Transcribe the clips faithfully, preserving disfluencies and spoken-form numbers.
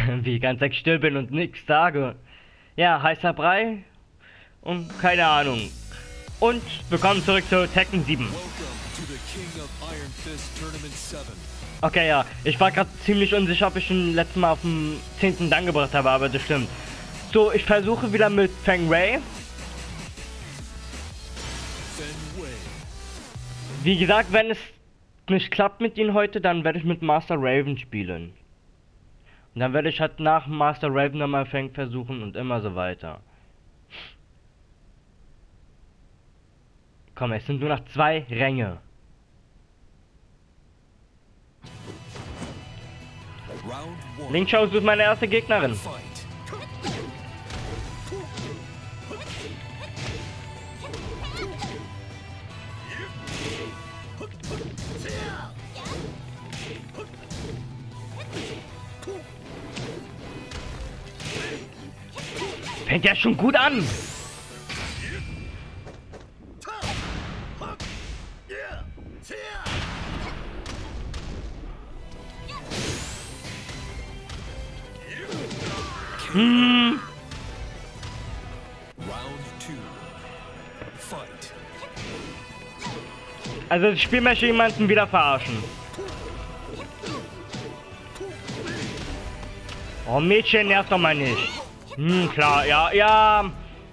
Wie ich ganz Tag still bin und nichts sage. Ja, heißer Brei und keine Ahnung. Und willkommen zurück zu Tekken sieben. Okay, ja, ich war gerade ziemlich unsicher, ob ich schon letztes Mal auf dem zehnten Dan gebracht habe, aber das stimmt. So, ich versuche wieder mit Feng Wei. Wie gesagt, wenn es nicht klappt mit ihnen heute, dann werde ich mit Master Raven spielen. Und dann werde ich halt nach Master Raven nochmal Feng versuchen und immer so weiter. Komm, es sind nur noch zwei Ränge. Ling Xiao ist meine erste Gegnerin. Fängt ja schon gut an. Hm. Also das Spiel möchte jemanden wieder verarschen. Oh, Mädchen, nervt doch mal nicht. Hm, klar, ja, ja.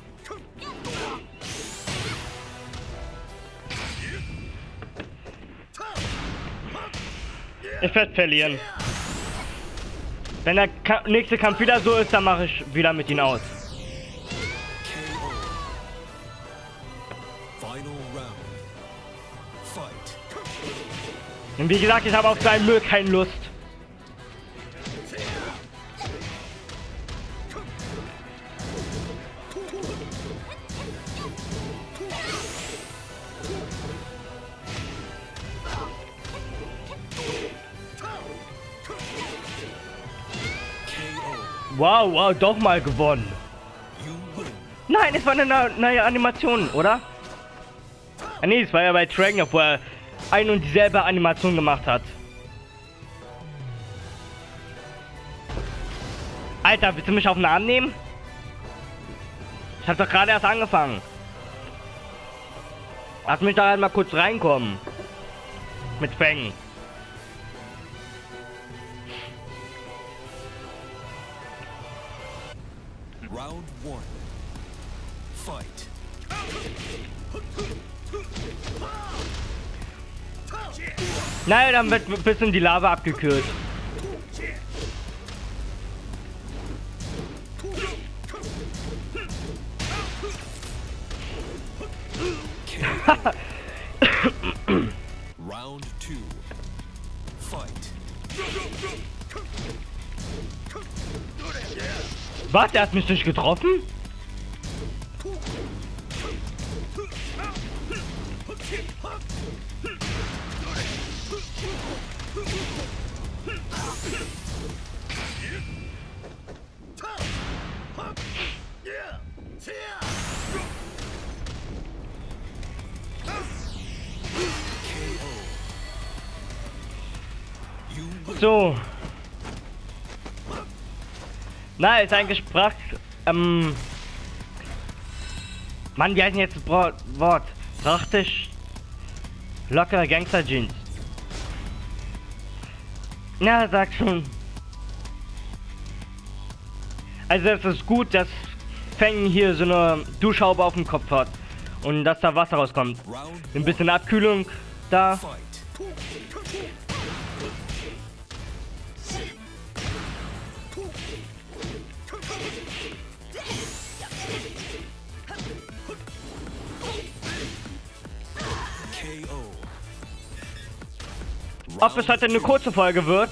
Ich werde verlieren. Wenn der Ka nächste Kampf wieder so ist, dann mache ich wieder mit ihm aus. Und wie gesagt, ich habe auf seinen Müll keine Lust. Wow, wow, doch mal gewonnen. Nein, es war eine neue Animation, oder? Ah, nee, es war ja bei Dragon, wo er ein und dieselbe Animation gemacht hat. Alter, willst du mich auf den Arm nehmen? Ich hab doch gerade erst angefangen. Lass mich da halt mal kurz reinkommen. Mit Feng. Round one. Fight. Naja, dann wird ein bisschen die Lava abgekühlt. Round two. Fight. Was? Der hat mich nicht getroffen? So. Na, ist eigentlich Sprach... Ähm... Mann, wie heißt denn jetzt das Wort? Wort? Praktisch... Lockere Gangster-Jeans. Na, sag schon. Also es ist gut, dass Feng hier so eine Duschhaube auf dem Kopf hat. Und dass da Wasser rauskommt. Ein bisschen Abkühlung da. Ob es heute eine kurze Folge wird?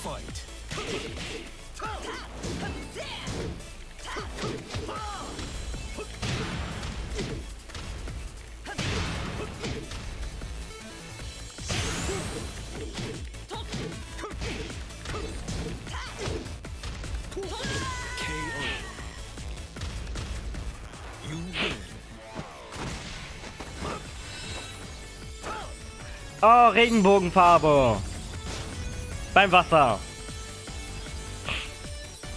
Oh, Regenbogenfarbe. Beim Wasser.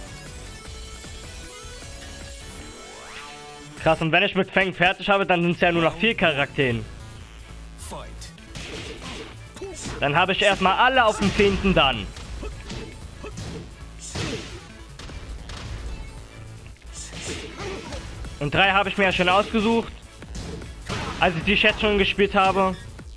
Krass, und wenn ich mit Fang fertig habe, dann sind es ja nur noch vier Charakteren. Fight. Dann habe ich erstmal alle auf dem zehnten dann. Und drei habe ich mir ja schon ausgesucht, als ich die jetzt schon gespielt habe.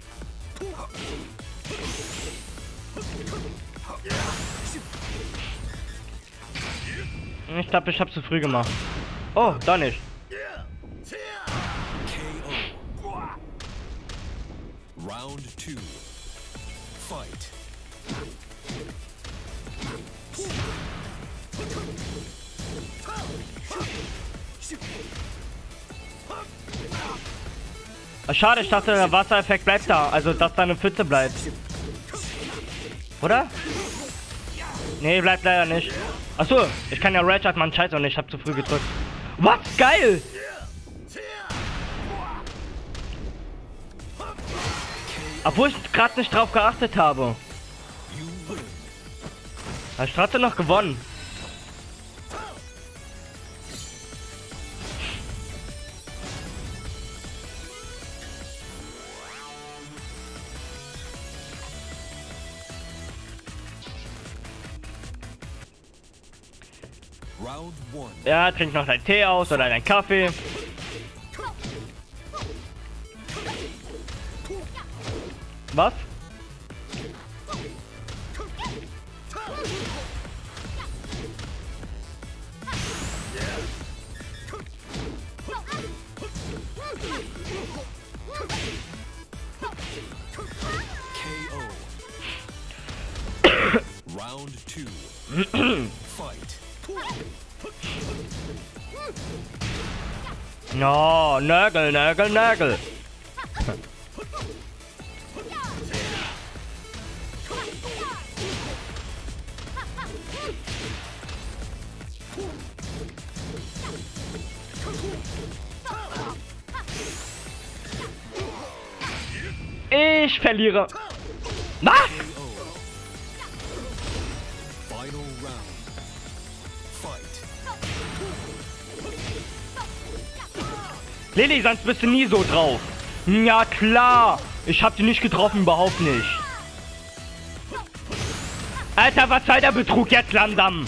Ich glaube, ich habe zu früh gemacht. Oh, da nicht. K O. Round two. Fight. Schade, ich dachte, der Wassereffekt bleibt da. Also, dass da eine Pfütze bleibt. Oder? Nee, bleibt leider nicht. Achso, ich kann ja Rage hat man scheiße und ich hab zu früh gedrückt. Was? Geil! Obwohl ich gerade nicht drauf geachtet habe. Habe ich trotzdem noch gewonnen. Round one. Ja, trink noch deinen Tee aus oder deinen Kaffee. Was? K O. Round two. Fight. No, Nörgel, Nörgel, Nörgel. Ich verliere. Was? Final round. Fight. Lili, sonst bist du nie so drauf. Ja klar. Ich hab die nicht getroffen, überhaupt nicht. Alter, was soll der Betrug jetzt, Landam?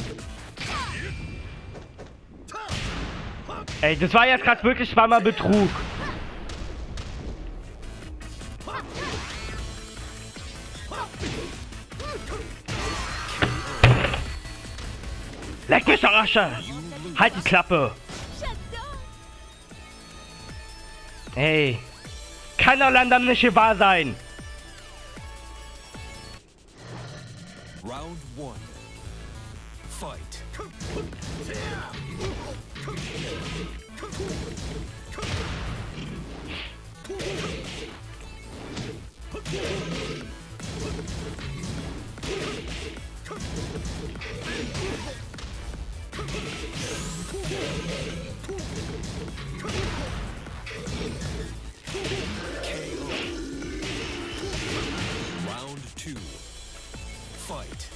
Ey, das war jetzt gerade wirklich zweimal Betrug. Leck mich doch, Asche! Halt die Klappe! Ey, kann doch Landam nicht hier wahr sein! Round one. Fight. Round two. Fight.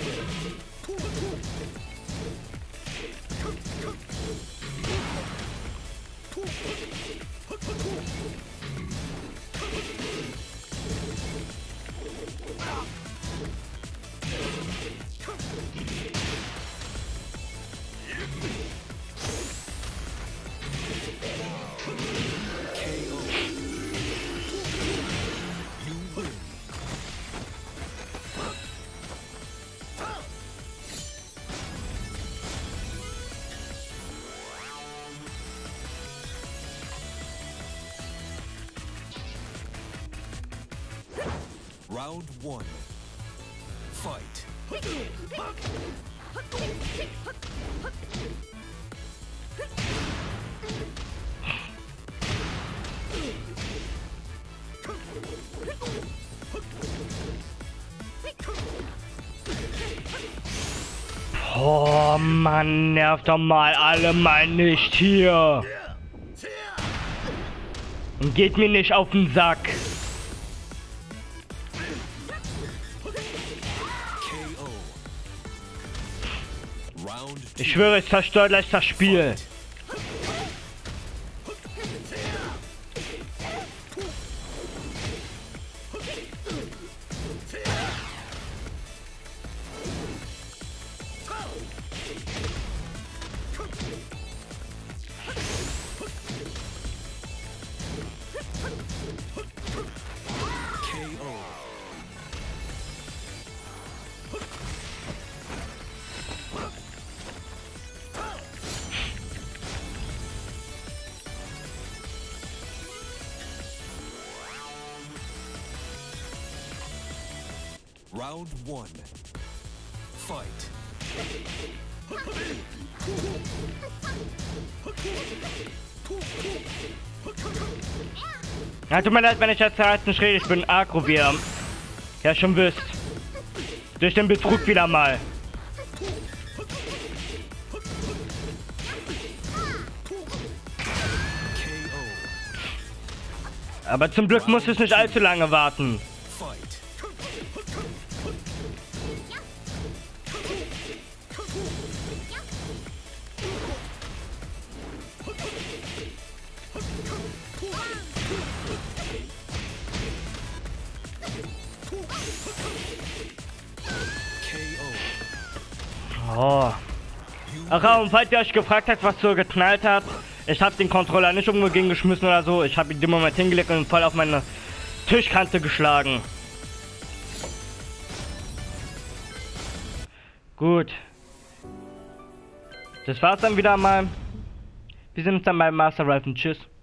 Round one. Fight. Oh Mann, nervt doch mal alle mal nicht hier. Und geht mir nicht auf den Sack. Ich schwöre, ich zerstöre gleich das Spiel. Round one. Fight. Ja, tut mir leid, wenn ich jetzt halt nicht rede, ich bin aggro, wie ihr ja schon wisst. Durch den Betrug wieder mal. Aber zum Glück muss ich nicht allzu lange warten. Oh. Ach, und falls ihr euch gefragt habt, was so geknallt hat, ich habe den Controller nicht irgendwo gegen geschmissen oder so. Ich habe ihn den Moment hingelegt und voll auf meine Tischkante geschlagen. Gut. Das war's dann wieder mal. Wir sehen uns dann beim Master Ralph und tschüss.